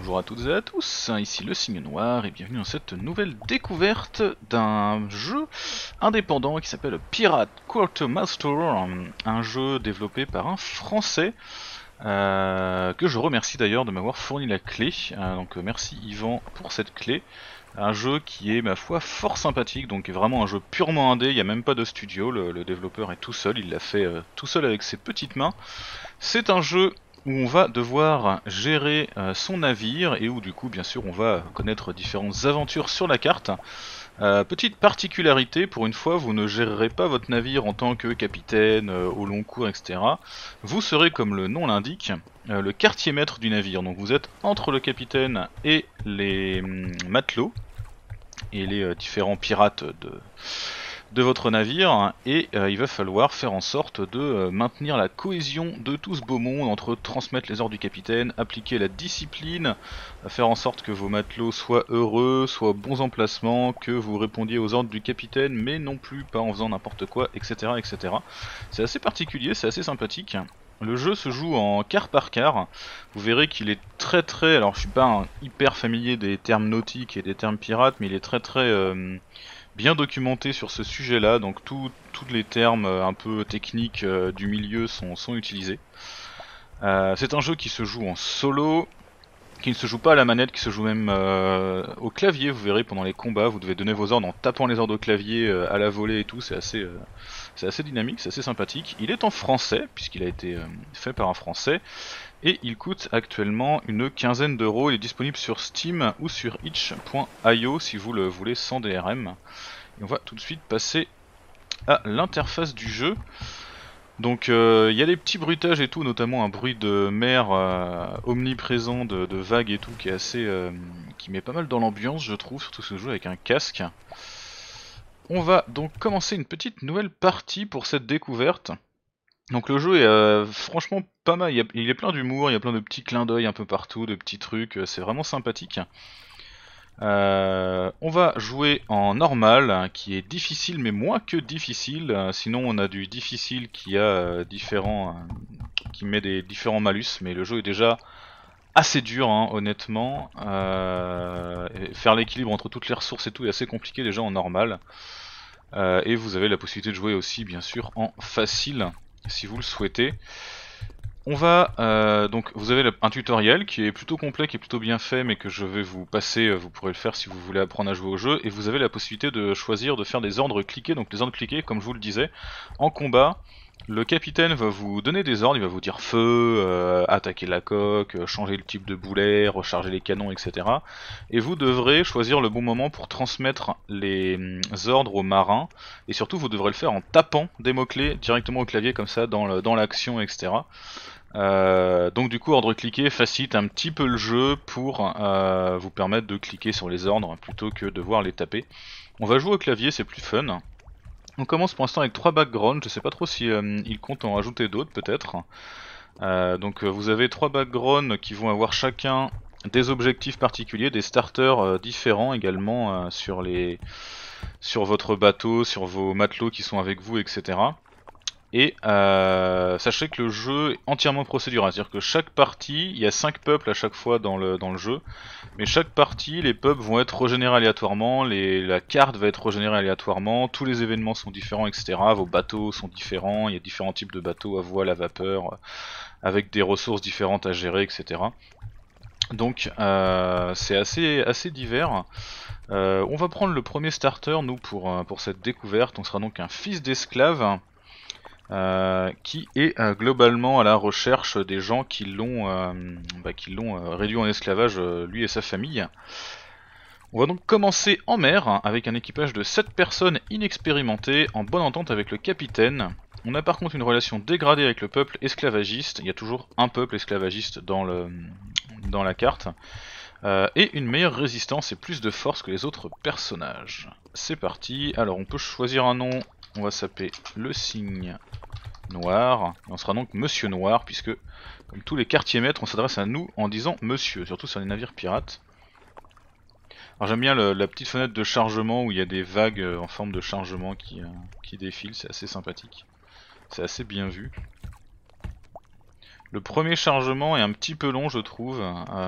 Bonjour à toutes et à tous, ici le Cygne Noir et bienvenue dans cette nouvelle découverte d'un jeu indépendant qui s'appelle Pirate Quartermaster, un jeu développé par un Français que je remercie d'ailleurs de m'avoir fourni la clé, donc merci Yvan pour cette clé. Un jeu qui est ma foi fort sympathique, donc est vraiment un jeu purement indé, il n'y a même pas de studio, le développeur est tout seul, il l'a fait tout seul avec ses petites mains. C'est un jeu où on va devoir gérer son navire et où du coup bien sûr on va connaître différentes aventures sur la carte. Petite particularité, pour une fois vous ne gérerez pas votre navire en tant que capitaine au long cours, etc. Vous serez, comme le nom l'indique, le quartier maître du navire. Donc vous êtes entre le capitaine et les matelots et les différents pirates de votre navire, et il va falloir faire en sorte de maintenir la cohésion de tout ce beau monde, entre transmettre les ordres du capitaine, appliquer la discipline, faire en sorte que vos matelots soient heureux, soient bons emplacements, que vous répondiez aux ordres du capitaine, mais non plus pas en faisant n'importe quoi, etc. etc. C'est assez particulier, c'est assez sympathique. Le jeu se joue en quart par quart. Vous verrez qu'il est très, alors je suis pas hyper familier des termes nautiques et des termes pirates, mais il est très bien documenté sur ce sujet-là, donc tous les termes un peu techniques du milieu sont utilisés. C'est un jeu qui se joue en solo, qui ne se joue pas à la manette, qui se joue même au clavier. Vous verrez pendant les combats, vous devez donner vos ordres en tapant les ordres au clavier à la volée et tout, c'est assez dynamique, c'est assez sympathique. Il est en français, puisqu'il a été fait par un français, et il coûte actuellement une quinzaine d'euros. Il est disponible sur Steam ou sur itch.io si vous le voulez sans DRM. Et on va tout de suite passer à l'interface du jeu. Donc il y a des petits bruitages et tout, notamment un bruit de mer omniprésent, de vagues et tout, qui est assez, qui met pas mal dans l'ambiance, je trouve, surtout ce jeu avec un casque. On va donc commencer une petite nouvelle partie pour cette découverte. Donc le jeu est franchement pas mal, il est plein d'humour, il y a plein de petits clins d'œil un peu partout, de petits trucs, c'est vraiment sympathique. On va jouer en normal, qui est difficile mais moins que difficile. Sinon on a du difficile qui a qui met des différents malus, mais le jeu est déjà assez dur, hein, honnêtement. Et faire l'équilibre entre toutes les ressources et tout est assez compliqué déjà en normal. Et vous avez la possibilité de jouer aussi bien sûr en facile si vous le souhaitez. On va donc vous avez un tutoriel qui est plutôt complet, qui est plutôt bien fait, mais que je vais vous passer, vous pourrez le faire si vous voulez apprendre à jouer au jeu, et vous avez la possibilité de choisir de faire des ordres cliqués. Donc les ordres cliqués, comme je vous le disais, en combat, le capitaine va vous donner des ordres, il va vous dire feu, attaquer la coque, changer le type de boulet, recharger les canons, etc. Et vous devrez choisir le bon moment pour transmettre les ordres aux marins, et surtout vous devrez le faire en tapant des mots-clés directement au clavier comme ça dans l'action, etc. Donc du coup ordre cliqué facilite un petit peu le jeu pour vous permettre de cliquer sur les ordres plutôt que de devoir les taper. On va jouer au clavier, c'est plus fun. On commence pour l'instant avec 3 backgrounds, je sais pas trop si il compte en rajouter d'autres peut-être. Donc vous avez 3 backgrounds qui vont avoir chacun des objectifs particuliers, des starters différents également sur votre bateau, sur vos matelots qui sont avec vous, etc. Et sachez que le jeu est entièrement procédural, c'est-à-dire que chaque partie, il y a 5 peuples à chaque fois dans le jeu, mais chaque partie, les peuples vont être régénérés aléatoirement, la carte va être régénérée aléatoirement, tous les événements sont différents, etc. Vos bateaux sont différents, il y a différents types de bateaux à voile, à vapeur, avec des ressources différentes à gérer, etc. Donc c'est assez divers. On va prendre le premier starter, nous, pour cette découverte. On sera donc un fils d'esclave. Qui est globalement à la recherche des gens qui l'ont réduit en esclavage, lui et sa famille. On va donc commencer en mer avec un équipage de 7 personnes inexpérimentées en bonne entente avec le capitaine. On a par contre une relation dégradée avec le peuple esclavagiste, il y a toujours un peuple esclavagiste dans la carte, et une meilleure résistance et plus de force que les autres personnages. C'est parti, alors on peut choisir un nom, on va s'appeler le Cygne Noir, et on sera donc Monsieur Noir, puisque comme tous les quartiers maîtres, on s'adresse à nous en disant Monsieur, surtout sur les navires pirates. Alors j'aime bien la petite fenêtre de chargement où il y a des vagues en forme de chargement qui défilent, c'est assez sympathique. C'est assez bien vu. Le premier chargement est un petit peu long je trouve,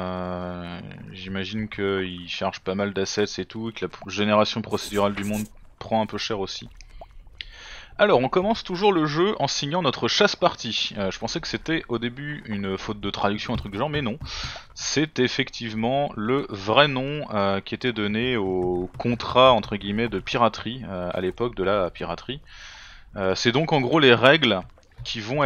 j'imagine qu'il charge pas mal d'assets et tout, et que la génération procédurale du monde prend un peu cher aussi. Alors on commence toujours le jeu en signant notre chasse-partie. Je pensais que c'était au début une faute de traduction, un truc du genre, mais non. C'est effectivement le vrai nom qui était donné au contrat entre guillemets de piraterie à l'époque de la piraterie. C'est donc en gros les règles qui vont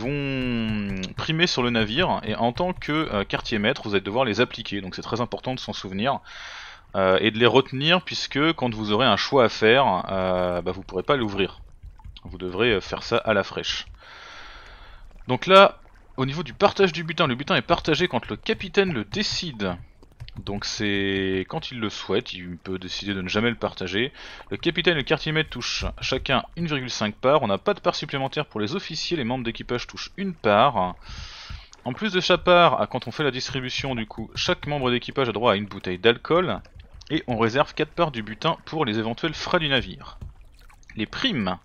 primer sur le navire, et en tant que quartier maître vous allez devoir les appliquer, donc c'est très important de s'en souvenir et de les retenir, puisque quand vous aurez un choix à faire, vous pourrez pas l'ouvrir. Vous devrez faire ça à la fraîche. Donc là, au niveau du partage du butin, le butin est partagé quand le capitaine le décide. Donc c'est quand il le souhaite, il peut décider de ne jamais le partager. Le capitaine et le quartier maître touchent chacun 1,5 part. On n'a pas de part supplémentaire pour les officiers, les membres d'équipage touchent une part. En plus de sa part, quand on fait la distribution du coup, chaque membre d'équipage a droit à une bouteille d'alcool. Et on réserve 4 parts du butin pour les éventuels frais du navire. Les primes.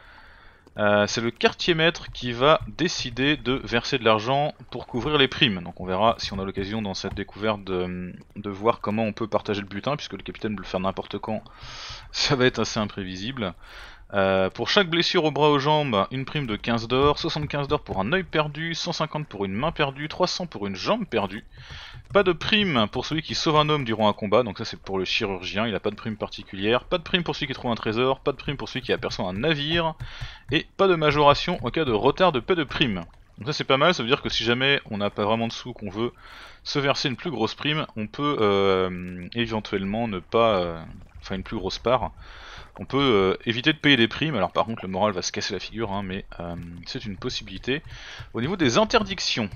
C'est le quartier maître qui va décider de verser de l'argent pour couvrir les primes. Donc on verra si on a l'occasion dans cette découverte de voir comment on peut partager le butin, puisque le capitaine peut le faire n'importe quand, ça va être assez imprévisible. Pour chaque blessure au bras aux jambes, une prime de 15 d'or, 75 d'or pour un œil perdu, 150 pour une main perdue, 300 pour une jambe perdue. Pas de prime pour celui qui sauve un homme durant un combat, donc ça c'est pour le chirurgien, il a pas de prime particulière. Pas de prime pour celui qui trouve un trésor, pas de prime pour celui qui aperçoit un navire. Et pas de majoration en cas de retard de paie de prime. Donc ça c'est pas mal, ça veut dire que si jamais on n'a pas vraiment de sous, qu'on veut se verser une plus grosse prime, on peut éventuellement ne pas... enfin une plus grosse part. On peut éviter de payer des primes, alors par contre le moral va se casser la figure, hein, mais c'est une possibilité. Au niveau des interdictions,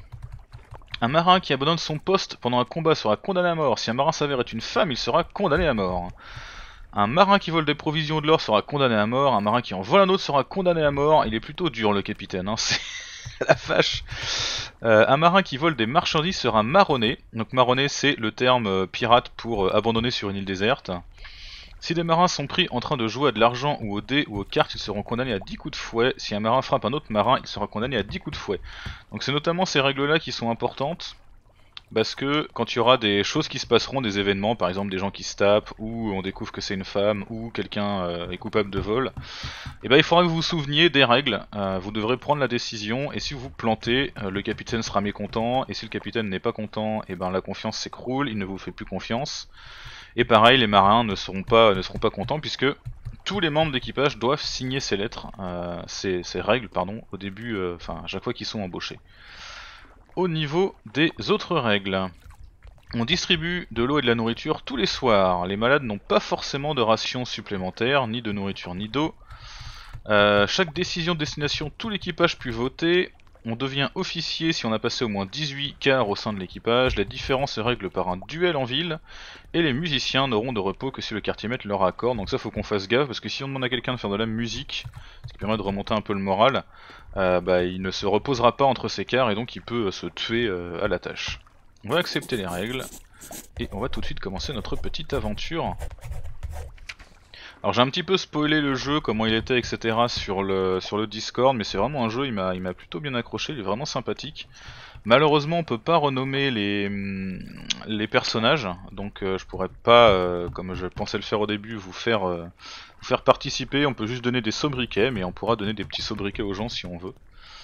un marin qui abandonne son poste pendant un combat sera condamné à mort. Si un marin s'avère être une femme, il sera condamné à mort. Un marin qui vole des provisions de l'or sera condamné à mort. Un marin qui en vole un autre sera condamné à mort. Il est plutôt dur le capitaine, hein, c'est la vache. Un marin qui vole des marchandises sera marronné. Donc marronné c'est le terme pirate pour abandonner sur une île déserte. Si des marins sont pris en train de jouer à de l'argent ou au dé ou aux cartes, ils seront condamnés à 10 coups de fouet. Si un marin frappe un autre marin, il sera condamné à 10 coups de fouet. Donc c'est notamment ces règles là qui sont importantes, parce que quand il y aura des choses qui se passeront, des événements, par exemple des gens qui se tapent, ou on découvre que c'est une femme, ou quelqu'un est coupable de vol, et il faudra que vous vous souveniez des règles, vous devrez prendre la décision, et si vous vous plantez, le capitaine sera mécontent, et si le capitaine n'est pas content, et la confiance s'écroule, il ne vous fait plus confiance. Et pareil, les marins ne seront pas contents, puisque tous les membres d'équipage doivent signer ces lettres, ces règles, pardon, au début, à chaque fois qu'ils sont embauchés. Au niveau des autres règles, on distribue de l'eau et de la nourriture tous les soirs. Les malades n'ont pas forcément de rations supplémentaires, ni de nourriture ni d'eau. Chaque décision de destination, tout l'équipage peut voter. On devient officier si on a passé au moins 18 quarts au sein de l'équipage. La différence se règle par un duel en ville. Et les musiciens n'auront de repos que si le quartier maître leur accorde. Donc ça faut qu'on fasse gaffe, parce que si on demande à quelqu'un de faire de la musique, ce qui permet de remonter un peu le moral, il ne se reposera pas entre ses quarts et donc il peut se tuer à la tâche. On va accepter les règles et on va tout de suite commencer notre petite aventure. Alors j'ai un petit peu spoilé le jeu, comment il était, etc. sur le Discord, mais c'est vraiment un jeu, il m'a plutôt bien accroché, il est vraiment sympathique. Malheureusement on peut pas renommer les personnages, donc je pourrais pas, comme je pensais le faire au début, vous faire participer. On peut juste donner des sobriquets, mais on pourra donner des petits sobriquets aux gens si on veut.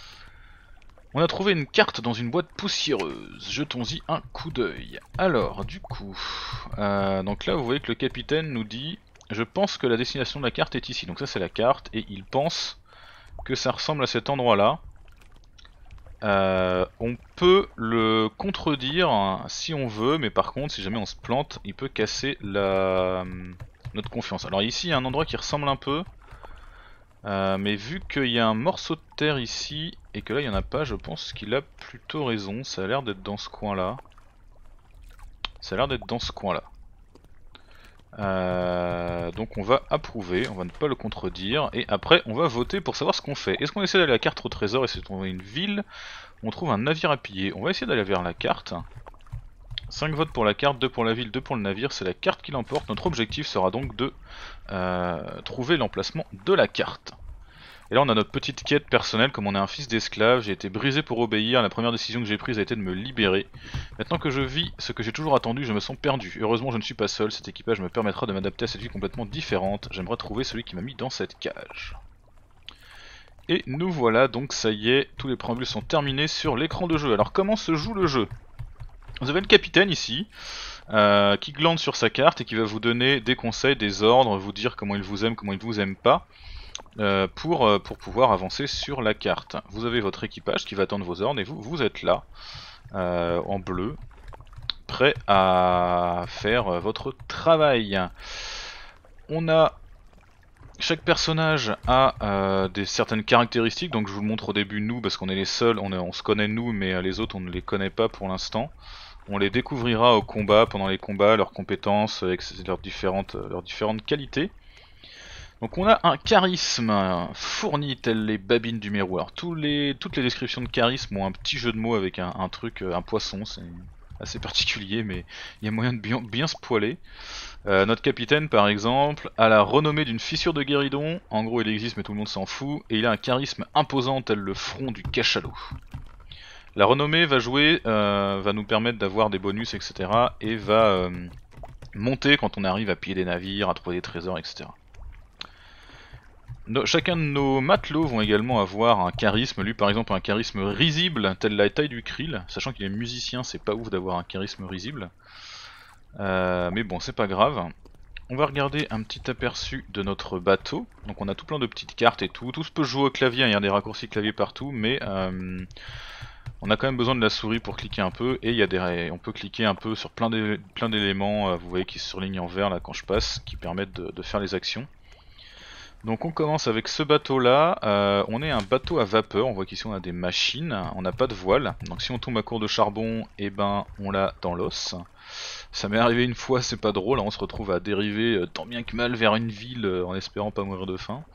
On a trouvé une carte dans une boîte poussiéreuse, jetons-y un coup d'œil. Alors du coup, donc là vous voyez que le capitaine nous dit: je pense que la destination de la carte est ici. Donc ça c'est la carte, et il pense que ça ressemble à cet endroit là. On peut le contredire si on veut, mais par contre si jamais on se plante, il peut casser notre confiance. Alors ici il y a un endroit qui ressemble un peu, mais vu qu'il y a un morceau de terre ici et que là il n'y en a pas, je pense qu'il a plutôt raison. Ça a l'air d'être dans ce coin là. Donc on va approuver, on va ne pas le contredire, et après on va voter pour savoir ce qu'on fait. Est-ce qu'on essaie d'aller à la carte au trésor, essayer de trouver une ville, on trouve un navire à piller? On va essayer d'aller vers la carte. 5 votes pour la carte, 2 pour la ville, 2 pour le navire, c'est la carte qui l'emporte. Notre objectif sera donc de trouver l'emplacement de la carte. Et là on a notre petite quête personnelle, comme on est un fils d'esclave, j'ai été brisé pour obéir, la première décision que j'ai prise a été de me libérer. Maintenant que je vis ce que j'ai toujours attendu, je me sens perdu. Heureusement je ne suis pas seul, cet équipage me permettra de m'adapter à cette vie complètement différente. J'aimerais trouver celui qui m'a mis dans cette cage. Et nous voilà, donc ça y est, tous les préambules sont terminés sur l'écran de jeu. Alors comment se joue le jeu? Vous avez le capitaine ici, qui glande sur sa carte et qui va vous donner des conseils, des ordres, vous dire comment il vous aime, comment il vous aime pas. Pour pouvoir avancer sur la carte. Vous avez votre équipage qui va attendre vos ordres et vous êtes là, en bleu, prêt à faire votre travail. Chaque personnage a certaines caractéristiques, donc je vous le montre au début nous parce qu'on est les seuls, on se connaît nous mais les autres on ne les connaît pas pour l'instant. On les découvrira au combat, pendant les combats, leurs compétences, leurs différentes qualités. Donc on a un charisme fourni tel les babines du miroir. Toutes les descriptions de charisme ont un petit jeu de mots avec un truc, un poisson, c'est assez particulier mais il y a moyen de bien se poiler. Notre capitaine par exemple a la renommée d'une fissure de guéridon, en gros il existe mais tout le monde s'en fout, et il a un charisme imposant tel le front du cachalot. La renommée va va nous permettre d'avoir des bonus etc. et va monter quand on arrive à piller des navires, à trouver des trésors etc. Chacun de nos matelots vont également avoir un charisme, lui par exemple un charisme risible, tel la taille du krill, sachant qu'il est musicien c'est pas ouf d'avoir un charisme risible. Mais bon c'est pas grave. On va regarder un petit aperçu de notre bateau, donc on a tout plein de petites cartes et tout se peut jouer au clavier, il y a des raccourcis clavier partout, mais on a quand même besoin de la souris pour cliquer un peu, et on peut cliquer un peu sur plein d'éléments, vous voyez qui se surlignent en vert là quand je passe, qui permettent de faire les actions. Donc on commence avec ce bateau là, on est un bateau à vapeur, on voit qu'ici on a des machines, on n'a pas de voile, donc si on tombe à court de charbon, et ben on l'a dans l'os. Ça m'est arrivé une fois, c'est pas drôle, on se retrouve à dériver tant bien que mal vers une ville en espérant pas mourir de faim.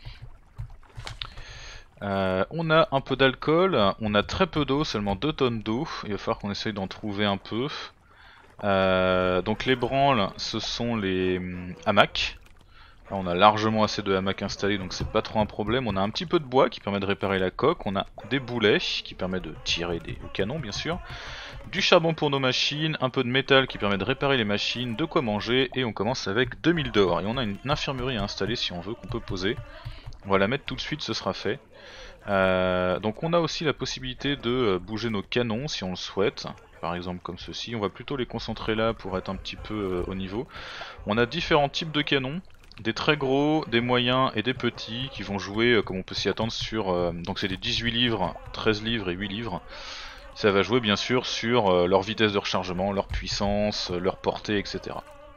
On a un peu d'alcool, on a très peu d'eau, seulement 2 tonnes d'eau, il va falloir qu'on essaye d'en trouver un peu. Donc les branles, ce sont les hamacs. Là, on a largement assez de hamacs installés donc c'est pas trop un problème. On a un petit peu de bois qui permet de réparer la coque, on a des boulets qui permettent de tirer des canons bien sûr, du charbon pour nos machines, un peu de métal qui permet de réparer les machines, de quoi manger, et on commence avec 2000 d'or. Et on a une infirmerie à installer si on veut qu'on peut poser. On va la mettre tout de suite, ce sera fait. Donc on a aussi la possibilité de bouger nos canons si on le souhaite. Par exemple comme ceci, on va plutôt les concentrer là pour être un petit peu au niveau. On a différents types de canons. Des très gros, des moyens et des petits qui vont jouer comme on peut s'y attendre sur... donc c'est des 18 livres, 13 livres et 8 livres. Ça va jouer bien sûr sur leur vitesse de rechargement, leur puissance, leur portée, etc.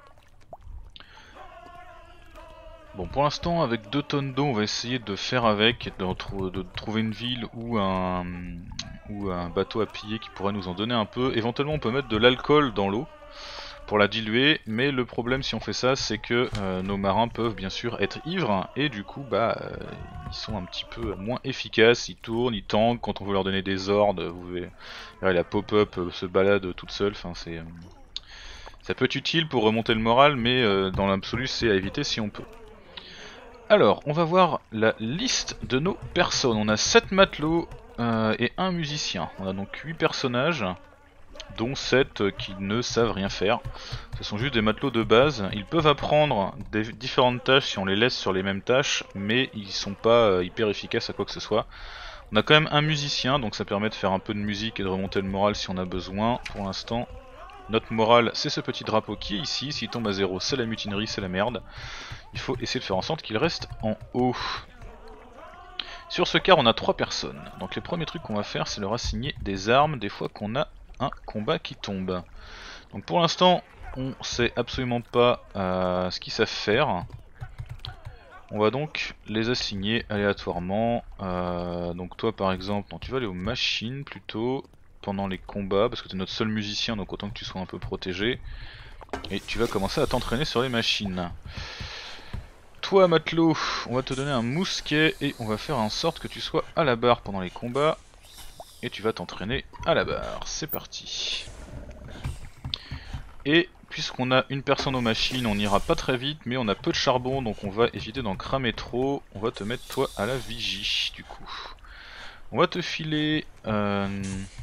Bon pour l'instant avec 2 tonnes d'eau on va essayer de faire avec, de trouver une ville ou un bateau à piller qui pourrait nous en donner un peu. Éventuellement on peut mettre de l'alcool dans l'eau pour la diluer, mais le problème si on fait ça c'est que nos marins peuvent bien sûr être ivres et du coup ils sont un petit peu moins efficaces, ils tournent, ils tankent quand on veut leur donner des ordres, vous verrez la pop-up se balade toute seule, enfin ça peut être utile pour remonter le moral mais dans l'absolu c'est à éviter si on peut. Alors on va voir la liste de nos personnes, on a 7 matelots et 1 musicien, on a donc 8 personnages dont 7 qui ne savent rien faire. Ce sont juste des matelots de base, ils peuvent apprendre des différentes tâches si on les laisse sur les mêmes tâches, mais ils sont pas hyper efficaces à quoi que ce soit. On a quand même un musicien, donc ça permet de faire un peu de musique et de remonter le moral si on a besoin. Pour l'instant, notre morale c'est ce petit drapeau qui est ici, s'il tombe à 0 c'est la mutinerie, c'est la merde. Il faut essayer de faire en sorte qu'il reste en haut. Sur ce car on a 3 personnes, donc les premiers trucs qu'on va faire c'est leur assigner des armes des fois qu'on a un combat qui tombe. Donc pour l'instant on sait absolument pas ce qu'ils savent faire. On va donc les assigner aléatoirement. Donc toi par exemple, non, tu vas aller aux machines plutôt pendant les combats parce que tu es notre seul musicien donc autant que tu sois un peu protégé. Et tu vas commencer à t'entraîner sur les machines. Toi matelot, on va te donner un mousquet et on va faire en sorte que tu sois à la barre pendant les combats. Et tu vas t'entraîner à la barre, c'est parti. Et puisqu'on a une personne aux machines, on ira pas très vite, mais on a peu de charbon, donc on va éviter d'en cramer trop. On va te mettre toi à la vigie, du coup. On va te filer un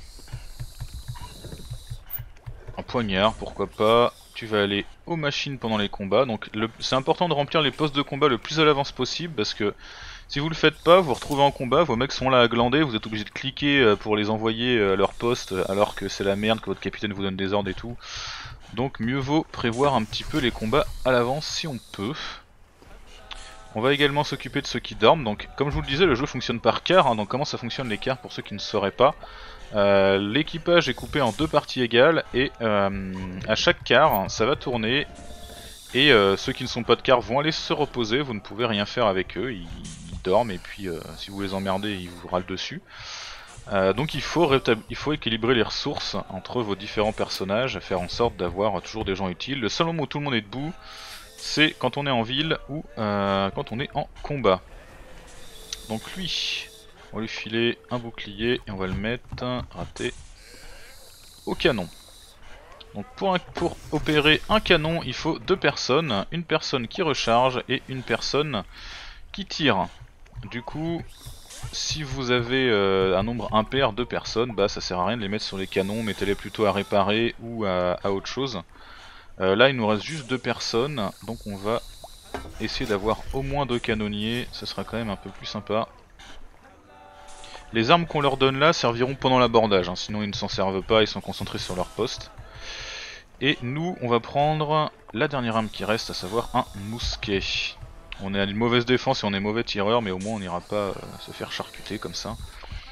poignard, pourquoi pas. Tu vas aller aux machines pendant les combats. Donc c'est important de remplir les postes de combat le plus à l'avance possible, parce que si vous le faites pas, vous vous retrouvez en combat, vos mecs sont là à glander, vous êtes obligé de cliquer pour les envoyer à leur poste, alors que c'est la merde, que votre capitaine vous donne des ordres et tout. Donc mieux vaut prévoir un petit peu les combats à l'avance si on peut. On va également s'occuper de ceux qui dorment. Donc comme je vous le disais, le jeu fonctionne par quart, hein. Donc comment ça fonctionne les quarts pour ceux qui ne sauraient pas. L'équipage est coupé en deux parties égales et à chaque quart ça va tourner. Et ceux qui ne sont pas de quart vont aller se reposer, vous ne pouvez rien faire avec eux, ils dorment et puis si vous les emmerdez ils vous râlent dessus. Donc il faut équilibrer les ressources entre vos différents personnages, faire en sorte d'avoir toujours des gens utiles. Le seul moment où tout le monde est debout, c'est quand on est en ville ou quand on est en combat. Donc lui, on va lui filer un bouclier et on va le mettre, raté, au canon. Donc pour opérer un canon, il faut deux personnes, une personne qui recharge et une personne qui tire. Du coup, si vous avez un nombre impair de personnes, bah ça sert à rien de les mettre sur les canons, mettez-les plutôt à réparer ou à autre chose. Là il nous reste juste deux personnes, donc on va essayer d'avoir au moins deux canonniers, ce sera quand même un peu plus sympa. Les armes qu'on leur donne là serviront pendant l'abordage, hein, sinon ils ne s'en servent pas, ils sont concentrés sur leur poste. Et nous on va prendre la dernière arme qui reste, à savoir un mousquet. On est à une mauvaise défense et on est mauvais tireur, mais au moins on n'ira pas se faire charcuter comme ça.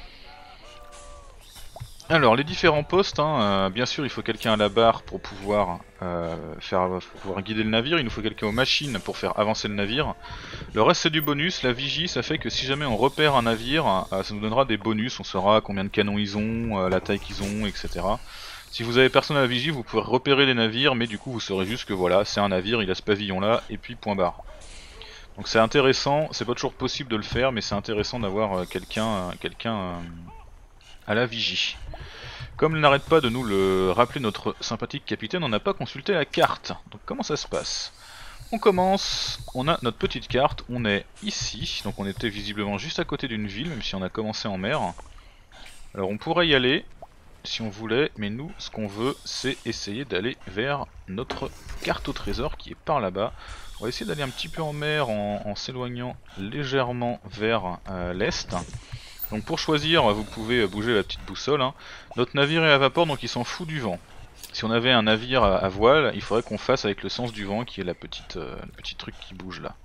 Alors les différents postes, hein, bien sûr il faut quelqu'un à la barre pour pouvoir guider le navire, il nous faut quelqu'un aux machines pour faire avancer le navire. Le reste c'est du bonus, la vigie ça fait que si jamais on repère un navire, ça nous donnera des bonus, on saura combien de canons ils ont, la taille qu'ils ont, etc. Si vous avez personne à la vigie vous pouvez repérer les navires, mais du coup vous saurez juste que voilà, c'est un navire, il a ce pavillon là, et puis point barre. Donc c'est intéressant, c'est pas toujours possible de le faire, mais c'est intéressant d'avoir quelqu'un à la vigie. Comme il n'arrête pas de nous le rappeler notre sympathique capitaine, on n'a pas consulté la carte. Donc comment ça se passe? On commence, on a notre petite carte, on est ici, donc on était visiblement juste à côté d'une ville, même si on a commencé en mer. Alors on pourrait y aller, si on voulait, mais nous ce qu'on veut c'est essayer d'aller vers notre carte au trésor qui est par là-bas. On va essayer d'aller un petit peu en mer en s'éloignant légèrement vers l'est. Donc pour choisir, vous pouvez bouger la petite boussole, hein. Notre navire est à vapeur donc il s'en fout du vent. Si on avait un navire à voile, il faudrait qu'on fasse avec le sens du vent qui est le petit truc qui bouge là.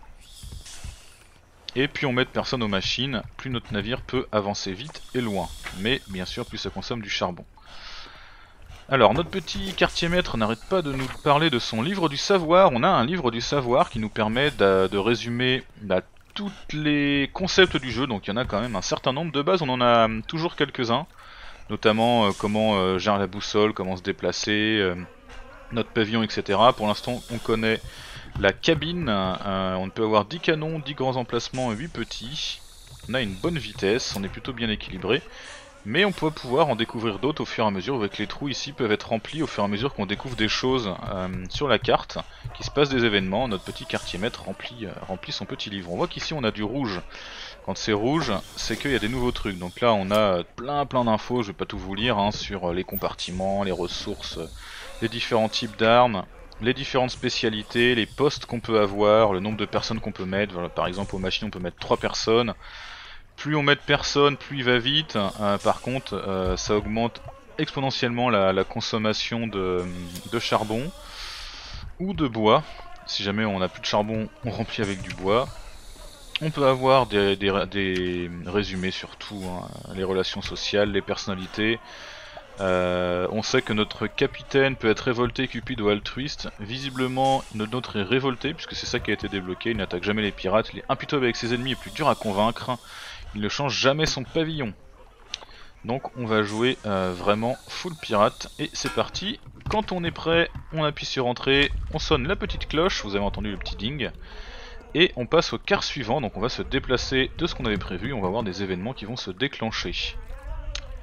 Et puis on met personne aux machines, plus notre navire peut avancer vite et loin. Mais bien sûr plus ça consomme du charbon. Alors notre petit quartier maître n'arrête pas de nous parler de son livre du savoir. On a un livre du savoir qui nous permet de résumer tous les concepts du jeu, donc il y en a quand même un certain nombre. De base on en a toujours quelques-uns, notamment comment gérer la boussole, comment se déplacer, notre pavillon, etc. Pour l'instant on connaît la cabine, on peut avoir 10 canons, 10 grands emplacements, 8 petits. On a une bonne vitesse, on est plutôt bien équilibré. Mais on peut pouvoir en découvrir d'autres au fur et à mesure, avec les trous ici peuvent être remplis au fur et à mesure qu'on découvre des choses sur la carte, qu'il se passe des événements. Notre petit quartier maître remplit son petit livre. On voit qu'ici on a du rouge. Quand c'est rouge, c'est qu'il y a des nouveaux trucs. Donc là on a plein d'infos, je vais pas tout vous lire, hein, sur les compartiments, les ressources, les différents types d'armes, les différentes spécialités, les postes qu'on peut avoir, le nombre de personnes qu'on peut mettre. Voilà, par exemple aux machines on peut mettre 3 personnes. Plus on met de personnes, plus il va vite. Par contre, ça augmente exponentiellement la consommation de charbon ou de bois. Si jamais on n'a plus de charbon, on remplit avec du bois. On peut avoir des résumés sur tout, hein, les relations sociales, les personnalités. On sait que notre capitaine peut être révolté, cupide ou altruiste. Visiblement, notre nôtre est révolté, puisque c'est ça qui a été débloqué. Il n'attaque jamais les pirates, il est impitoyable avec ses ennemis et plus dur à convaincre. Il ne change jamais son pavillon. Donc on va jouer vraiment full pirate. Et c'est parti. Quand on est prêt, on appuie sur entrée, on sonne la petite cloche, vous avez entendu le petit ding. Et on passe au quart suivant, donc on va se déplacer de ce qu'on avait prévu, on va avoir des événements qui vont se déclencher.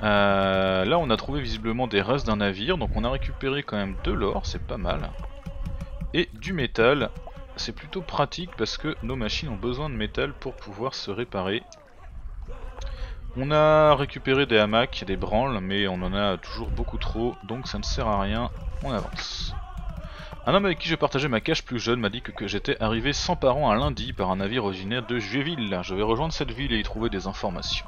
Là on a trouvé visiblement des restes d'un navire, donc on a récupéré quand même de l'or, c'est pas mal. Et du métal, c'est plutôt pratique parce que nos machines ont besoin de métal pour pouvoir se réparer. On a récupéré des hamacs, des branles, mais on en a toujours beaucoup trop, donc ça ne sert à rien, on avance. Un homme avec qui je partageais ma cache plus jeune m'a dit que j'étais arrivé sans parents un lundi par un navire originaire de Juéville. Je vais rejoindre cette ville et y trouver des informations.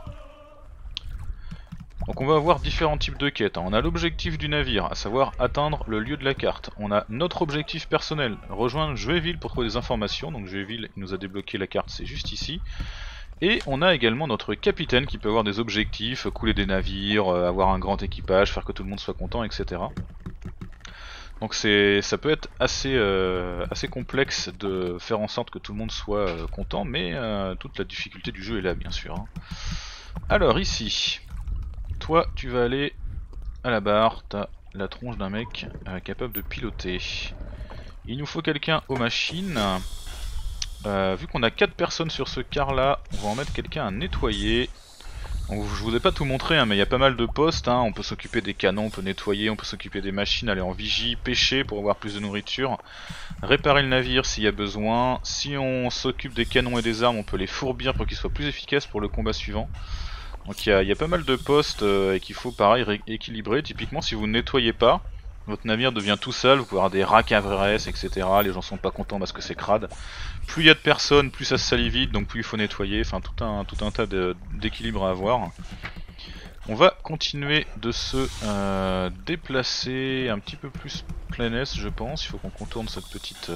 Donc on va avoir différents types de quêtes. On a l'objectif du navire, à savoir atteindre le lieu de la carte. On a notre objectif personnel, rejoindre Juéville pour trouver des informations. Donc Juéville il nous a débloqué la carte, c'est juste ici. Et on a également notre capitaine qui peut avoir des objectifs, couler des navires, avoir un grand équipage, faire que tout le monde soit content, etc. Donc ça peut être assez complexe de faire en sorte que tout le monde soit content, mais toute la difficulté du jeu est là bien sûr. Hein. Alors ici, toi tu vas aller à la barre, t'as la tronche d'un mec capable de piloter. Il nous faut quelqu'un aux machines. Vu qu'on a 4 personnes sur ce car là, on va en mettre quelqu'un à nettoyer. Donc, je vous ai pas tout montré hein, mais il y a pas mal de postes, hein. On peut s'occuper des canons, on peut nettoyer, on peut s'occuper des machines, aller en vigie, pêcher pour avoir plus de nourriture, réparer le navire s'il y a besoin. Si on s'occupe des canons et des armes, on peut les fourbir pour qu'ils soient plus efficaces pour le combat suivant. Donc il y a pas mal de postes et qu'il faut pareil équilibrer. Typiquement si vous ne nettoyez pas, votre navire devient tout sale, vous pouvez avoir des rats cavresse, etc. Les gens sont pas contents parce que c'est crade. Plus il y a de personnes, plus ça se salit vite, donc plus il faut nettoyer, enfin tout un tas d'équilibre à avoir. On va continuer de se déplacer un petit peu plus plein est je pense, il faut qu'on contourne cette petite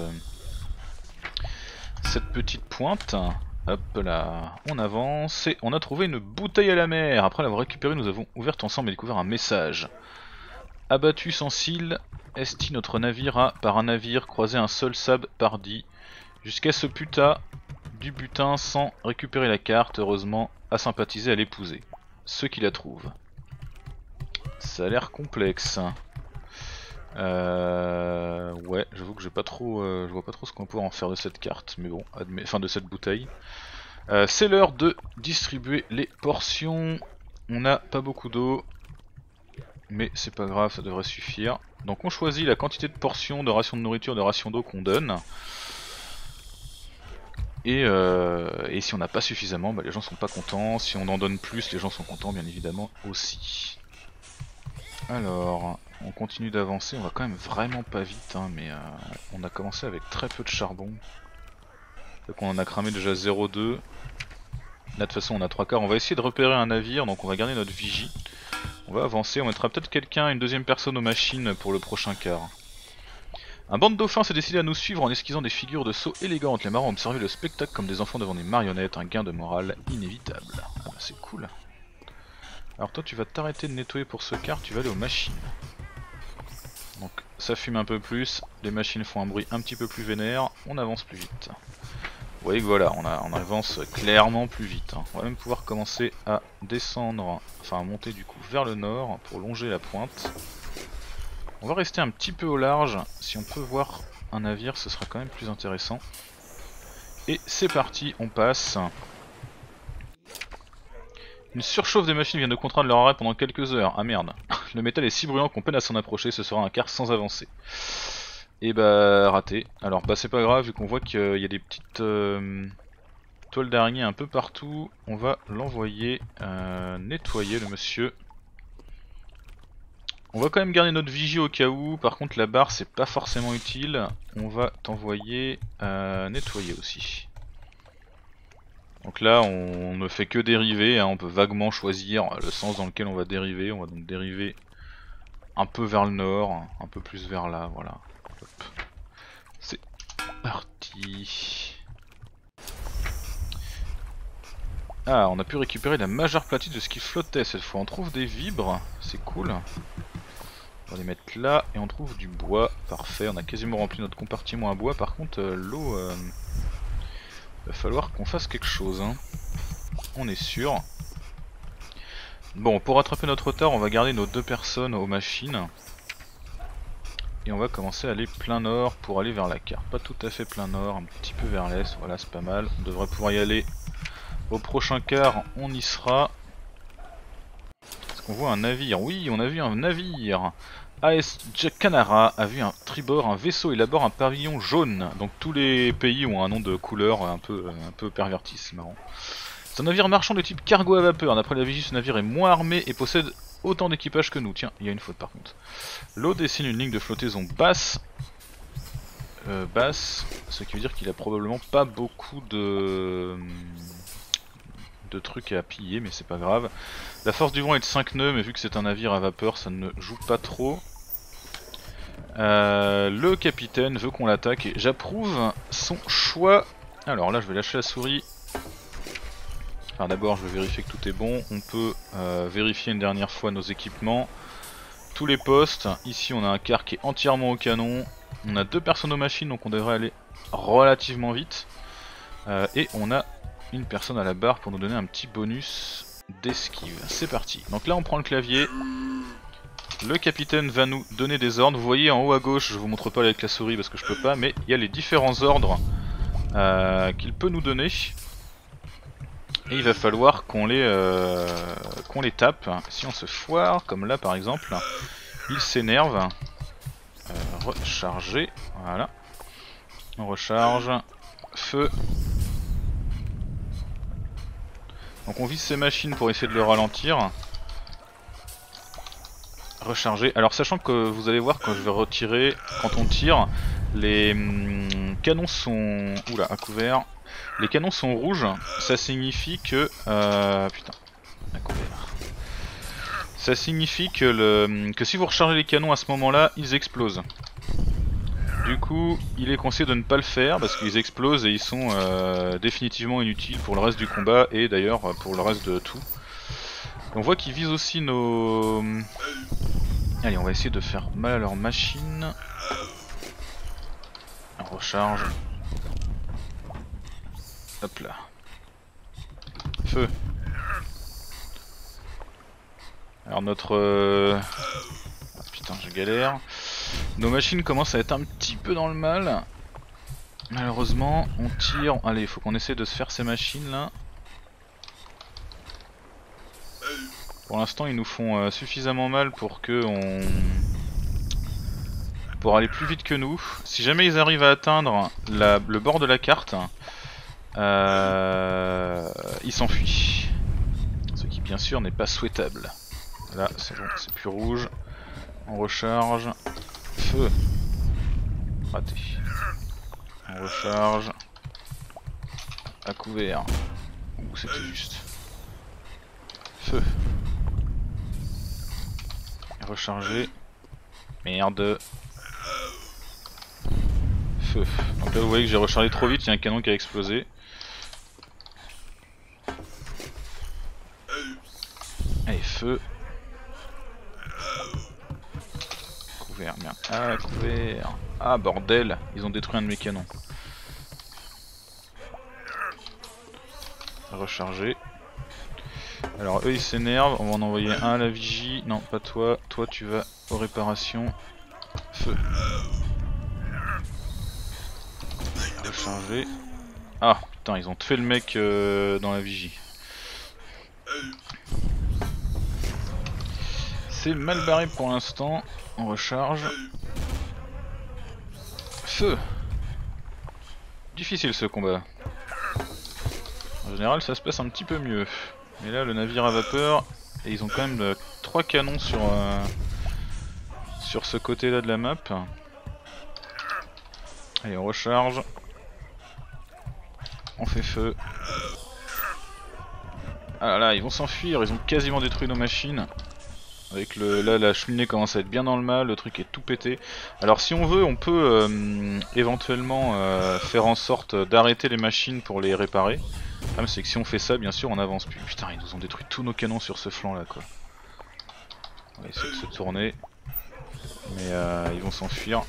pointe. Hop là, on avance et on a trouvé une bouteille à la mer. Après l'avoir récupérée, nous avons ouvert ensemble et découvert un message. Abattu sans cils, esti notre navire a par un navire croisé un seul sab pardi. Jusqu'à ce putain du butin sans récupérer la carte, heureusement, a sympathisé à l'épouser. Ceux qui la trouvent. Ça a l'air complexe. Ouais, j'avoue que j'ai pas trop, je vois pas trop ce qu'on peut en faire de cette carte, mais bon, enfin de cette bouteille. C'est l'heure de distribuer les portions. On n'a pas beaucoup d'eau, mais c'est pas grave, ça devrait suffire. Donc on choisit la quantité de portions, de rations de nourriture, de rations d'eau qu'on donne. Et si on n'a pas suffisamment, bah, les gens sont pas contents. Si on en donne plus, les gens sont contents bien évidemment aussi. Alors, on continue d'avancer, on va quand même vraiment pas vite, hein, mais on a commencé avec très peu de charbon. Donc on en a cramé déjà 0,2. Là de toute façon on a 3 quarts, on va essayer de repérer un navire, donc on va garder notre vigie. On va avancer, on mettra peut-être quelqu'un, une deuxième personne aux machines pour le prochain quart. Un banc de dauphins s'est décidé à nous suivre en esquissant des figures de saut élégantes. Les marins ont observé le spectacle comme des enfants devant des marionnettes, un gain de morale inévitable. Ah bah c'est cool. Alors toi tu vas t'arrêter de nettoyer pour ce quart, tu vas aller aux machines. Donc ça fume un peu plus, les machines font un bruit un petit peu plus vénère, on avance plus vite. Vous voyez que voilà, on avance clairement plus vite. Hein. On va même pouvoir commencer à descendre, enfin à monter du coup vers le nord pour longer la pointe. On va rester un petit peu au large, si on peut voir un navire ce sera quand même plus intéressant. Et c'est parti, on passe. Une surchauffe des machines vient de contraindre leur arrêt pendant quelques heures. Ah merde, le métal est si brûlant qu'on peine à s'en approcher, ce sera un quart sans avancer. Et bah raté. Alors bah c'est pas grave vu qu'on voit qu'il y a des petites toiles d'araignée un peu partout. On va l'envoyer nettoyer le monsieur. On va quand même garder notre vigie au cas où. Par contre la barre c'est pas forcément utile. On va t'envoyer nettoyer aussi. Donc là on ne fait que dériver, hein. On peut vaguement choisir le sens dans lequel on va dériver. On va donc dériver un peu vers le nord, un peu plus vers là, voilà. C'est parti. Ah, on a pu récupérer la majeure platine de ce qui flottait cette fois. On trouve des vibres, c'est cool. On va les mettre là et on trouve du bois. Parfait, on a quasiment rempli notre compartiment à bois. Par contre, l'eau, va falloir qu'on fasse quelque chose. Hein. On est sûr. Bon, pour rattraper notre retard, on va garder nos 2 personnes aux machines. Et on va commencer à aller plein nord pour aller vers la carte. Pas tout à fait plein nord, un petit peu vers l'est, voilà c'est pas mal. On devrait pouvoir y aller au prochain quart, on y sera. qu'on voit un navire. Oui, on a vu un navire. AS Jacanara a vu un tribord, un vaisseau, il aborde un pavillon jaune. Donc tous les pays ont un nom de couleur un peu perverti, c'est marrant. C'est un navire marchand de type cargo à vapeur. D'après la vigie, ce navire est moins armé et possède autant d'équipage que nous. Tiens, il y a une faute par contre. L'eau dessine une ligne de flottaison basse. Ce qui veut dire qu'il a probablement pas beaucoup de trucs à piller, mais c'est pas grave. La force du vent est de 5 nœuds, mais vu que c'est un navire à vapeur, ça ne joue pas trop. Le capitaine veut qu'on l'attaque et j'approuve son choix. Alors là, je vais lâcher la souris. Enfin, d'abord, je vais vérifier que tout est bon. On peut vérifier une dernière fois nos équipements. Tous les postes. Ici, on a un car qui est entièrement au canon. On a 2 personnes aux machines, donc on devrait aller relativement vite. Et on a une personne à la barre pour nous donner un petit bonus d'esquive. C'est parti. Donc là, on prend le clavier. Le capitaine va nous donner des ordres. Vous voyez en haut à gauche, je vous montre pas avec la souris parce que je peux pas, mais il y a les différents ordres qu'il peut nous donner. Et il va falloir qu'on les tape. Si on se foire, comme là par exemple, il s'énerve. Recharger, voilà. On recharge. Feu. Donc on vise ces machines pour essayer de le ralentir. Recharger. Alors sachant que vous allez voir quand je vais retirer, quand on tire, les canons sont... Oula, à couvert. Les canons sont rouges, ça signifie que... putain, à couvert. Ça signifie que si vous rechargez les canons à ce moment-là, ils explosent. Du coup, il est conseillé de ne pas le faire parce qu'ils explosent et ils sont définitivement inutiles pour le reste du combat et d'ailleurs pour le reste de tout. On voit qu'ils visent aussi nos... Allez, on va essayer de faire mal à leur machine. On recharge. Hop là. Feu. Alors notre... Ah, putain, je galère. Nos machines commencent à être un petit peu dans le mal. Malheureusement, on tire... Allez, il faut qu'on essaie de se faire ces machines là. Pour l'instant, ils nous font suffisamment mal pour que pour aller plus vite que nous. Si jamais ils arrivent à atteindre le bord de la carte, ils s'enfuient. Ce qui bien sûr n'est pas souhaitable. Là, c'est bon, c'est plus rouge. On recharge. Feu. Raté. On recharge. À couvert. Ouh, c'était juste. Feu. Recharger. Merde. Feu. Donc là vous voyez que j'ai rechargé trop vite, il y a un canon qui a explosé. Allez, feu. Couvert, merde. Ah, couvert. Ah, bordel, ils ont détruit un de mes canons. Recharger. Alors eux ils s'énervent, on va en envoyer un à la vigie. Non, pas toi. Toi tu vas aux réparations. Feu. Recharger. Ah putain, ils ont tué le mec dans la vigie. C'est mal barré pour l'instant. On recharge. Feu. Difficile ce combat. En général ça se passe un petit peu mieux. Mais là le navire à vapeur, et ils ont quand même 3 canons sur ce côté là de la map. Allez, on recharge. On fait feu. Ah là, ils vont s'enfuir, ils ont quasiment détruit nos machines. Avec là la cheminée commence à être bien dans le mal, le truc est tout pété. Alors si on veut, on peut éventuellement faire en sorte d'arrêter les machines pour les réparer. Le problème c'est que si on fait ça, bien sûr on avance plus. Putain, ils nous ont détruit tous nos canons sur ce flanc là quoi. On va essayer de se tourner. Mais ils vont s'enfuir.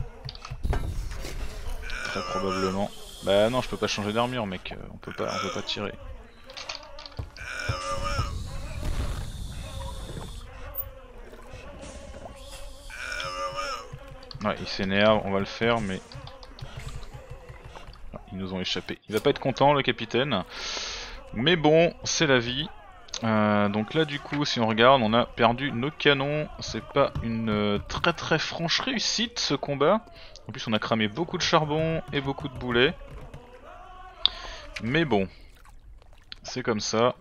Très probablement. Bah non, je peux pas changer d'armure mec, on peut pas tirer. Ouais, il s'énerve, on va le faire mais... Ils nous ont échappé. Il va pas être content le capitaine. Mais bon, c'est la vie. Donc là du coup si on regarde on a perdu nos canons, c'est pas une très franche réussite ce combat. En plus on a cramé beaucoup de charbon et beaucoup de boulets. Mais bon, c'est comme ça.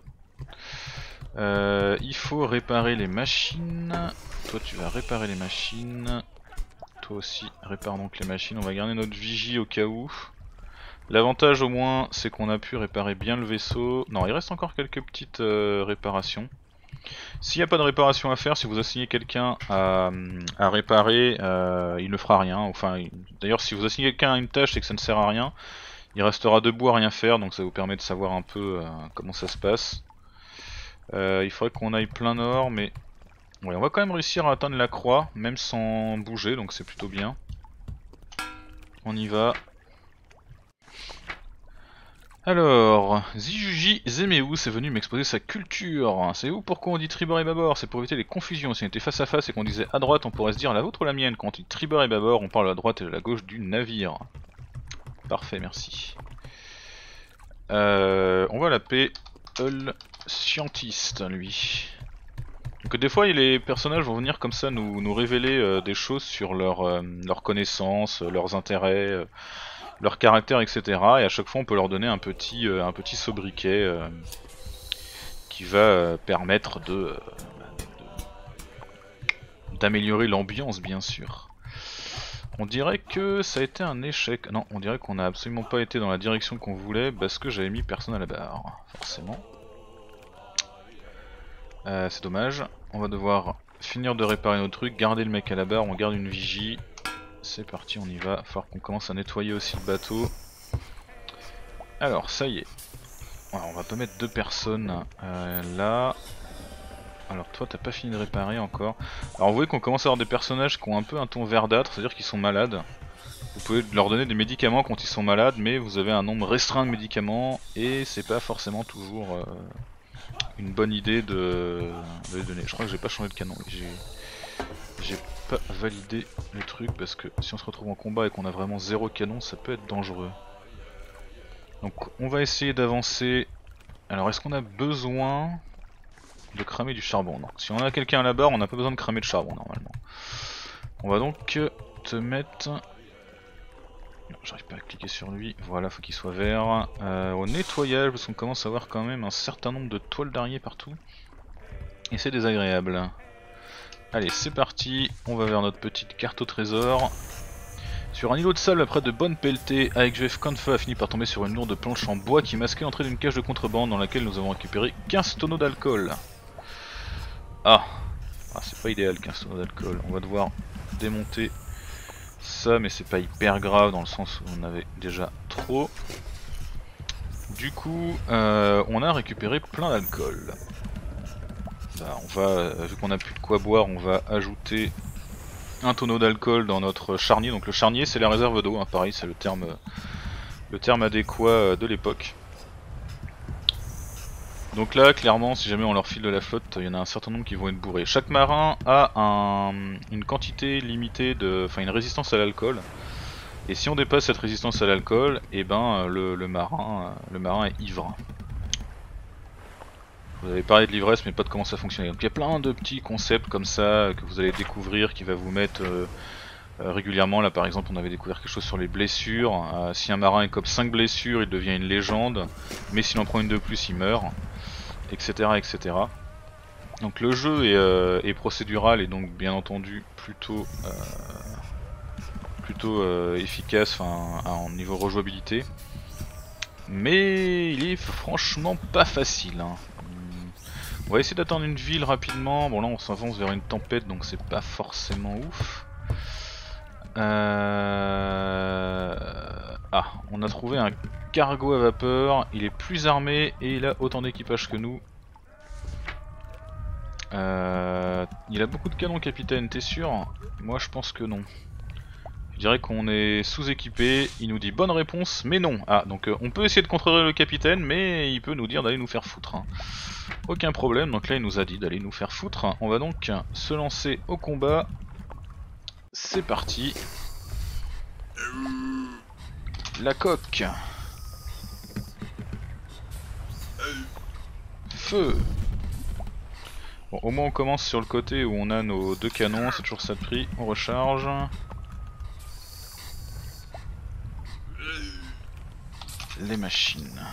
Il faut réparer les machines. Toi tu vas réparer les machines. Toi aussi répare donc les machines, on va garder notre vigie au cas où. L'avantage au moins c'est qu'on a pu réparer bien le vaisseau. Non il reste encore quelques petites réparations. S'il n'y a pas de réparation à faire, si vous assignez quelqu'un à réparer, il ne fera rien. Enfin, d'ailleurs si vous assignez quelqu'un à une tâche et que ça ne sert à rien, il restera debout à rien faire, donc ça vous permet de savoir un peu comment ça se passe. Il faudrait qu'on aille plein nord, mais ouais, on va quand même réussir à atteindre la croix, même sans bouger, donc c'est plutôt bien. On y va. Alors, Zijuji Zemeus est venu m'exposer sa culture. C'est où pourquoi on dit tribord et bâbord? C'est pour éviter les confusions. Si on était face à face et qu'on disait à droite, on pourrait se dire la vôtre ou la mienne. Quand on dit tribord et bâbord, on parle à la droite et à la gauche du navire. Parfait, merci. On va l'appeler Hull Scientist, lui. Donc des fois les personnages vont venir comme ça nous révéler des choses sur leurs connaissances, leurs intérêts, leur caractère, etc. Et à chaque fois on peut leur donner un petit sobriquet qui va permettre d'améliorer l'ambiance bien sûr. On dirait que ça a été un échec. Non, on dirait qu'on n'a absolument pas été dans la direction qu'on voulait parce que j'avais mis personne à la barre, forcément. C'est dommage. On va devoir finir de réparer nos trucs, garder le mec à la barre, on garde une vigie. C'est parti, on y va. Il va falloir qu'on commence à nettoyer aussi le bateau. Alors, ça y est. Ouais, on va pas mettre deux personnes là. Alors toi t'as pas fini de réparer encore. Alors vous voyez qu'on commence à avoir des personnages qui ont un peu un ton verdâtre, c'est à dire qu'ils sont malades. Vous pouvez leur donner des médicaments quand ils sont malades, mais vous avez un nombre restreint de médicaments et c'est pas forcément toujours une bonne idée de les donner. Je crois que j'ai pas changé de canon, j'ai pas validé le truc parce que si on se retrouve en combat et qu'on a vraiment zéro canon ça peut être dangereux. Donc on va essayer d'avancer. Alors est-ce qu'on a besoin de cramer du charbon? Non. Si on a quelqu'un à la barre, on n'a pas besoin de cramer de charbon normalement. On va donc te mettre... Non, j'arrive pas à cliquer sur lui. Voilà, faut qu'il soit vert. Au nettoyage, parce qu'on commence à avoir quand même un certain nombre de toiles d'araignée partout. Et c'est désagréable. Allez, c'est parti. On va vers notre petite carte au trésor. Sur un îlot de sable après de bonnes pelletées, AXGF Confa a fini par tomber sur une lourde planche en bois qui masquait l'entrée d'une cage de contrebande dans laquelle nous avons récupéré 15 tonneaux d'alcool. Ah, c'est pas idéal 15 tonneaux d'alcool. On va devoir démonter ça, mais c'est pas hyper grave dans le sens où on avait déjà trop. Du coup, on a récupéré plein d'alcool. Bah, on va, vu qu'on a plus de quoi boire, on va ajouter un tonneau d'alcool dans notre charnier. Donc le charnier c'est la réserve d'eau, hein, pareil c'est le terme adéquat de l'époque. Donc là clairement si jamais on leur file de la flotte, il y en a un certain nombre qui vont être bourrés. Chaque marin a une quantité limitée de, enfin une résistance à l'alcool. Et si on dépasse cette résistance à l'alcool, et ben le marin est ivre. Vous avez parlé de l'ivresse mais pas de comment ça fonctionne. Donc il y a plein de petits concepts comme ça que vous allez découvrir qui va vous mettre régulièrement. Là par exemple on avait découvert quelque chose sur les blessures. Si un marin écope 5 blessures il devient une légende, mais s'il en prend une de plus il meurt, etc. etc. Donc le jeu est procédural et donc bien entendu plutôt efficace en niveau rejouabilité. Mais il est franchement pas facile, hein. On va essayer d'attendre une ville rapidement. Bon là on s'avance vers une tempête donc c'est pas forcément ouf. Ah, on a trouvé un cargo à vapeur. Il est plus armé et il a autant d'équipage que nous. Il a beaucoup de canons, capitaine, t'es sûr? Moi je pense que non. Je dirais qu'on est sous-équipé. Il nous dit bonne réponse, mais non. Ah, donc on peut essayer de contrer le capitaine, mais il peut nous dire d'aller nous faire foutre, hein. Aucun problème, donc là il nous a dit d'aller nous faire foutre. On va donc se lancer au combat. C'est parti. La coque. Feu. Bon, au moins on commence sur le côté où on a nos 2 canons, c'est toujours ça de prix. On recharge. Les machines.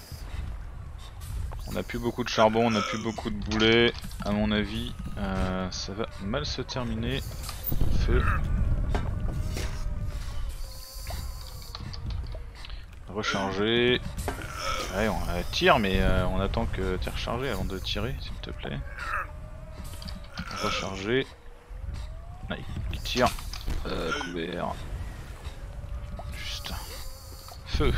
On n'a plus beaucoup de charbon, on n'a plus beaucoup de boulets. À mon avis, ça va mal se terminer. Feu. Recharger. Ouais, on tire, mais on attend que tu aies rechargé avant de tirer, s'il te plaît. Recharger. Allez, qui tire. Couvert. Juste. Feu.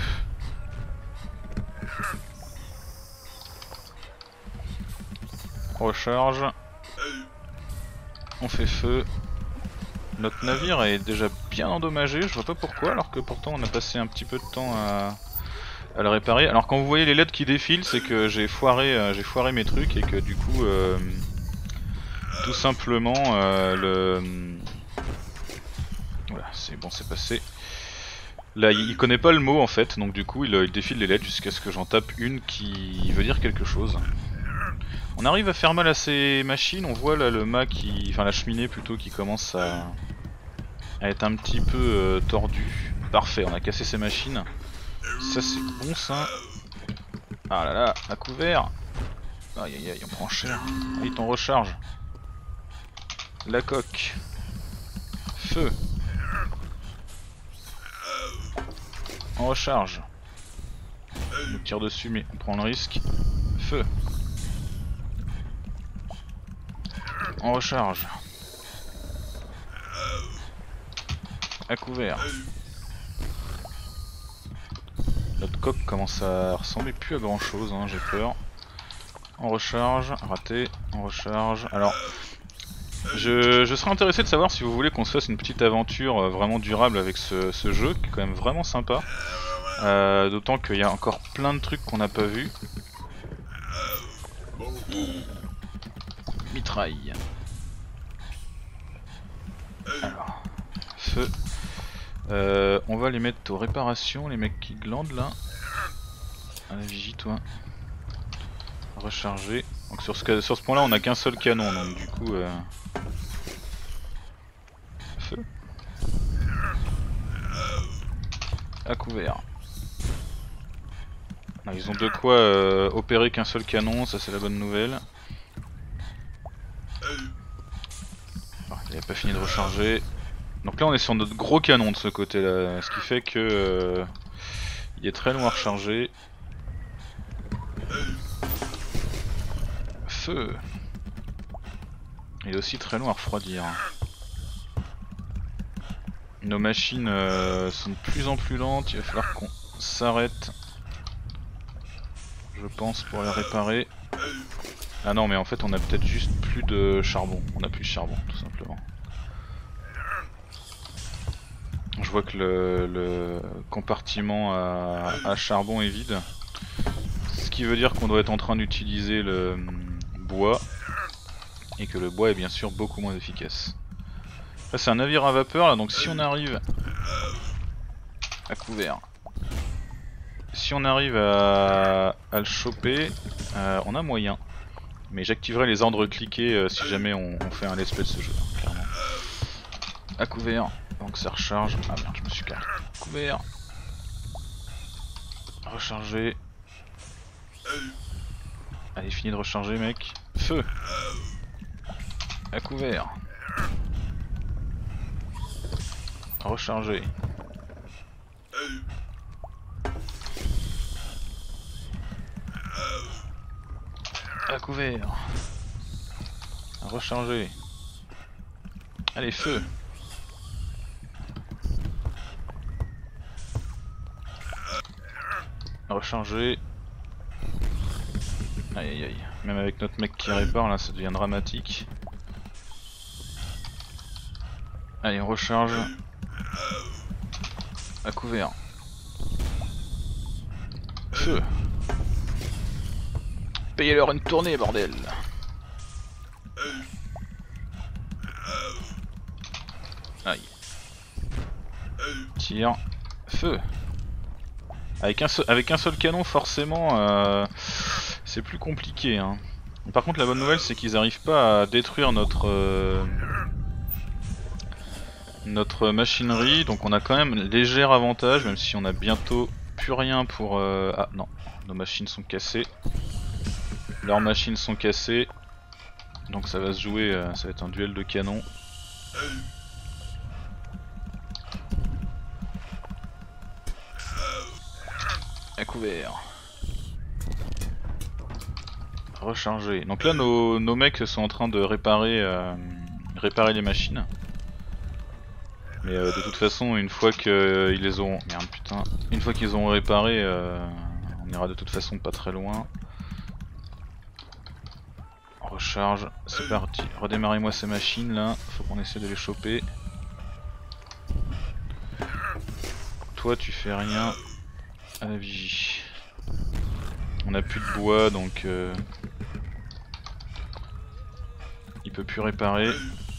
Recharge. On fait feu. Notre navire est déjà bien endommagé, je vois pas pourquoi, alors que pourtant on a passé un petit peu de temps à le réparer. Alors quand vous voyez les LED qui défilent, c'est que j'ai foiré mes trucs et que du coup, tout simplement, voilà, c'est bon, c'est passé. Là, il connaît pas le mot en fait, donc du coup, il défile les LED jusqu'à ce que j'en tape une qui veut dire quelque chose. On arrive à faire mal à ces machines, on voit là le mât qui... enfin la cheminée plutôt qui commence à être un petit peu tordue. Parfait, on a cassé ces machines. Ça c'est bon ça. Ah là là, à couvert. Aïe aïe aïe, on prend cher. Vite on recharge. La coque. Feu. On recharge. On nous tire dessus mais on prend le risque. Feu. On recharge. À couvert. Notre coque commence à ressembler plus à grand chose, hein, j'ai peur. On recharge, raté, on recharge. Alors, je serais intéressé de savoir si vous voulez qu'on se fasse une petite aventure vraiment durable avec ce jeu, qui est quand même vraiment sympa. D'autant qu'il y a encore plein de trucs qu'on n'a pas vus. Mitraille. Alors, feu. On va les mettre aux réparations, les mecs qui glandent là. Allez, vigie toi. Recharger. Donc sur ce point là on a qu'un seul canon, donc du coup... Feu. À couvert. Ah, ils ont de quoi opérer qu'un seul canon, ça c'est la bonne nouvelle. Oh, il avait pas fini de recharger. Donc là on est sur notre gros canon de ce côté là, ce qui fait que il est très long à recharger. Feu. Il est aussi très long à refroidir. Nos machines sont de plus en plus lentes, il va falloir qu'on s'arrête, je pense, pour les réparer. Ah non mais en fait on a peut-être juste plus de charbon, on a plus de charbon tout simplement. Je vois que le compartiment à charbon est vide. Ce qui veut dire qu'on doit être en train d'utiliser le bois. Et que le bois est bien sûr beaucoup moins efficace. Là c'est un navire à vapeur là, donc si on arrive à couvert. Si on arrive à le choper, on a moyen. Mais j'activerai les ordres cliqués si jamais on fait un let's play de ce jeu, clairement. À couvert. Donc ça recharge. Ah merde, je me suis carré. Couvert. Recharger. Allez, fini de recharger, mec. Feu. À couvert. Recharger. À couvert. Recharger. Allez, feu. Recharger. Aïe aïe aïe. Même avec notre mec qui répare là ça devient dramatique. Allez on recharge. À couvert. Feu. Payez-leur une tournée bordel. Aïe. Tire. Feu. Avec un seul canon forcément c'est plus compliqué hein. Par contre la bonne nouvelle c'est qu'ils arrivent pas à détruire notre machinerie, donc on a quand même léger avantage, même si on a bientôt plus rien pour... Ah non, nos machines sont cassées. Leurs machines sont cassées. Donc ça va se jouer, ça va être un duel de canon. À couvert. Recharger. Donc là nos mecs sont en train de réparer les machines. Mais de toute façon une fois qu'ils les auront... Merde putain. Une fois qu'ils auront réparé, on ira de toute façon pas très loin. Recharge, c'est parti. Redémarrez-moi ces machines là, faut qu'on essaie de les choper. Toi tu fais rien à la vigie. On a plus de bois donc il peut plus réparer.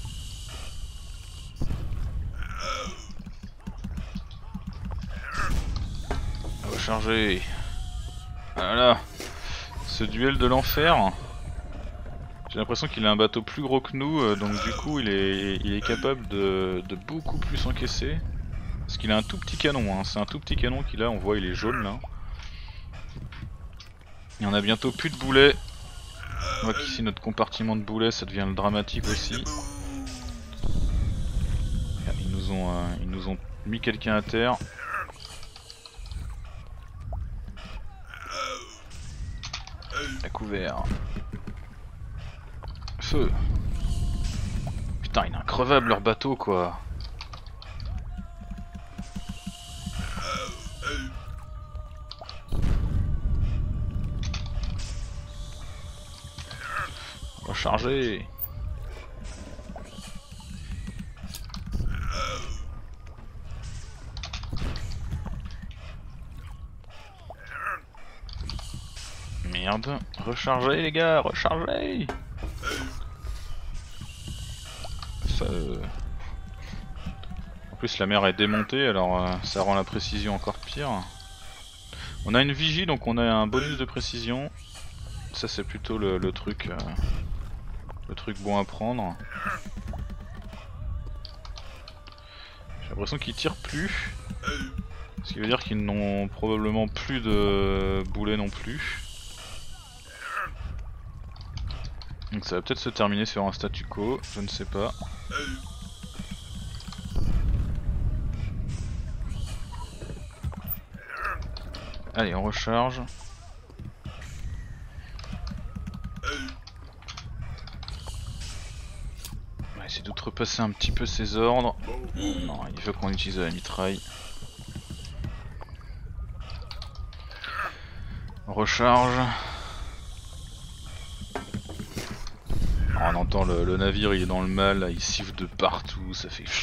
Recharger. Voilà. Ce duel de l'enfer. J'ai l'impression qu'il a un bateau plus gros que nous, donc du coup il est capable de beaucoup plus encaisser. Parce qu'il a un tout petit canon, hein. C'est un tout petit canon qu'il a, on voit il est jaune là. Et on a bientôt plus de boulets. On voit qu'ici notre compartiment de boulets ça devient le dramatique aussi. Ils nous ont mis quelqu'un à terre. À couvert. Feu. Putain il est increvable leur bateau quoi. Recharger. Merde, rechargez les gars, rechargez. En plus la mer est démontée alors ça rend la précision encore pire. On a une vigie donc on a un bonus de précision. Ça c'est plutôt le truc bon à prendre. J'ai l'impression qu'ils tirent plus. Ce qui veut dire qu'ils n'ont probablement plus de boulets non plus. Donc ça va peut-être se terminer sur un statu quo, je ne sais pas. Allez on recharge. On va essayer d'outrepasser un petit peu ses ordres. Non, il veut qu'on utilise la mitraille. On recharge. On entend le navire, il est dans le mal, là, il siffle de partout, ça fait...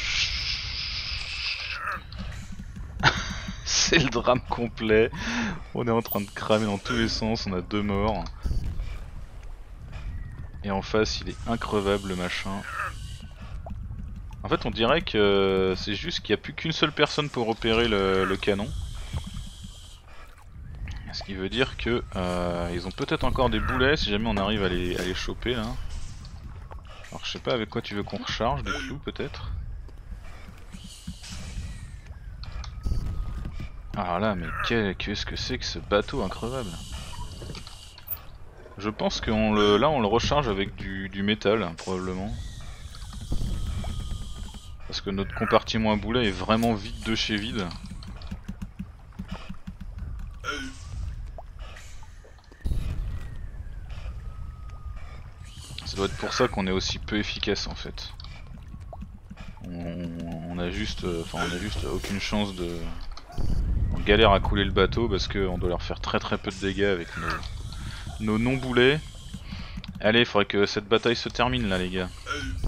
C'est le drame complet. On est en train de cramer dans tous les sens, on a 2 morts. Et en face, il est increvable le machin. En fait, on dirait que c'est juste qu'il n'y a plus qu'une seule personne pour opérer le canon. Ce qui veut dire que ils ont peut-être encore des boulets si jamais on arrive à les choper là. Alors je sais pas avec quoi tu veux qu'on recharge, des clous peut-être. Ah là mais qu'est-ce que c'est que ce bateau increvable. Je pense qu'on on le recharge avec du métal probablement. Parce que notre compartiment à boulets est vraiment vide de chez vide. Ça doit être pour ça qu'on est aussi peu efficace en fait. On a juste aucune chance de... On galère à couler le bateau parce qu'on doit leur faire très peu de dégâts avec nos non-boulets. Allez, il faudrait que cette bataille se termine là les gars.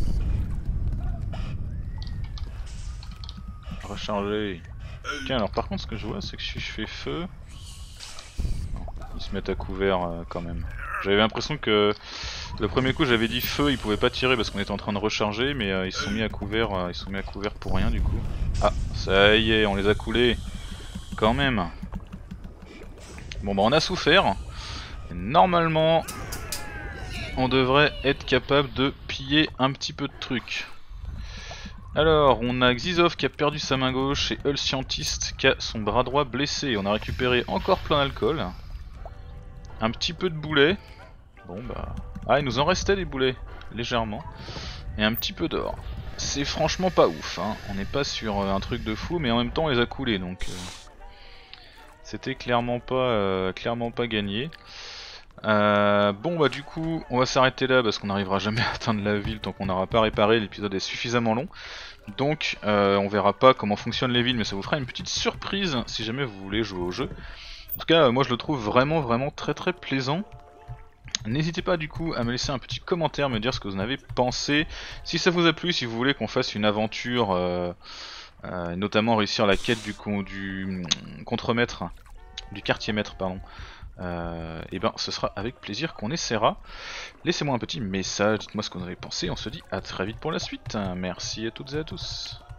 Recharger. Tiens alors par contre ce que je vois c'est que si je fais feu... Non, ils se mettent à couvert quand même. J'avais l'impression que le premier coup j'avais dit feu, ils pouvaient pas tirer parce qu'on était en train de recharger, mais ils se sont mis à couvert, pour rien du coup. Ah, ça y est, on les a coulés, quand même. Bon bah on a souffert. Et normalement, on devrait être capable de piller un petit peu de trucs. Alors, on a Xizov qui a perdu sa main gauche et Hull Scientist qui a son bras droit blessé. On a récupéré encore plein d'alcool. Un petit peu de boulets. Bon bah... Ah, il nous en restait des boulets, légèrement. Et un petit peu d'or. C'est franchement pas ouf, hein. On n'est pas sur un truc de fou, mais en même temps on les a coulés, donc... C'était clairement pas gagné. Bon bah du coup on va s'arrêter là parce qu'on n'arrivera jamais à atteindre la ville tant qu'on n'aura pas réparé, l'épisode est suffisamment long. Donc on verra pas comment fonctionnent les villes, mais ça vous fera une petite surprise si jamais vous voulez jouer au jeu. En tout cas moi je le trouve vraiment très plaisant. N'hésitez pas du coup à me laisser un petit commentaire, me dire ce que vous en avez pensé. Si ça vous a plu, si vous voulez qu'on fasse une aventure, notamment réussir la quête du contremaître, du quartier maître pardon. Et ben ce sera avec plaisir qu'on essaiera. Laissez-moi un petit message, dites-moi ce que vous en avez pensé, on se dit à très vite pour la suite. Merci à toutes et à tous.